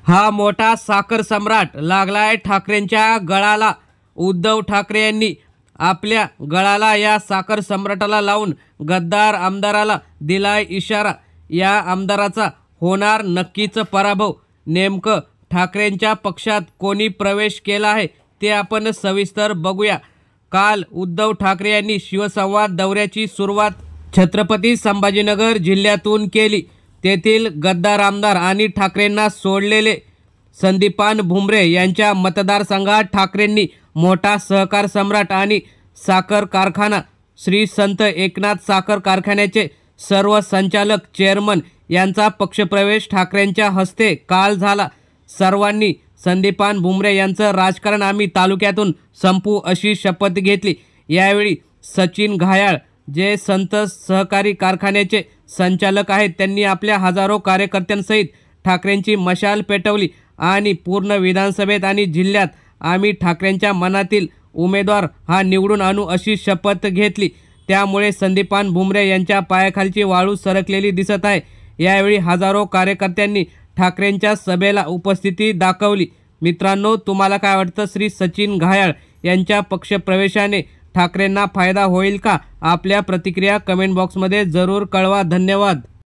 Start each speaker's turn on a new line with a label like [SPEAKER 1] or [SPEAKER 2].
[SPEAKER 1] हा मोठा साखर सम्राट लागलाय ठाकरेंच्या गळाला। उद्धव ठाकरे यांनी आपल्या गळाला या साखर सम्राटाला लावून गद्दार आमदाराला दिलाय इशारा। या आमदाराचा होणार नक्कीच पराभव। नेमकं ठाकरेंच्या पक्षात कोणी प्रवेश केला आहे ते आपण सविस्तर बघूया। काल उद्धव ठाकरे यांनी शिवसंवाद दौऱ्याची सुरुवात छत्रपती संभाजीनगर जिल्ह्यातून केली। तेथील गद्दार आमदार आणि ठाकरेंना सोडलेले संदीपान भुमरे यांच्या मतदारसंघात ठाकरेंनी मोठा सहकार सम्राट आणि साखर कारखाना श्री संत एकनाथ साखर कारखान्याचे सर्व संचालक चेअरमन यांचा पक्षप्रवेश ठाकरेंच्या हस्ते काल झाला। सर्वांनी संदीपान भुमरे यांचं राजकारण आम्ही तालुक्यातून संपू अशी शपथ घेतली। यावेळी सचिन घायाळ जे संत सहकारी कारखान्याचे संचालक आहेत त्यांनी आपल्या हजारो कार्यकर्त्यांसहित ठाकरेंची मशाल पेटवली आणि पूर्ण विधानसभेत आणि जिल्ह्यात आम्ही ठाकरेंच्या मनातील उमेदवार हा निवडून आणू अशी शपथ घेतली। त्यामुळे संदीपान भुमरे यांच्या पायाखालची वाळू सरकलेली दिसत आहे। यावेळी हजारो कार्यकर्त्यांनी ठाकरेंच्या सभेला उपस्थिती दाखवली। मित्रांनो, तुम्हाला काय वाटतं? श्री सचिन घायाळ यांच्या पक्षप्रवेशाने ठाकरेंना फायदा होईल का? आपल्या प्रतिक्रिया कमेंट बॉक्समध्ये जरूर कळवा। धन्यवाद।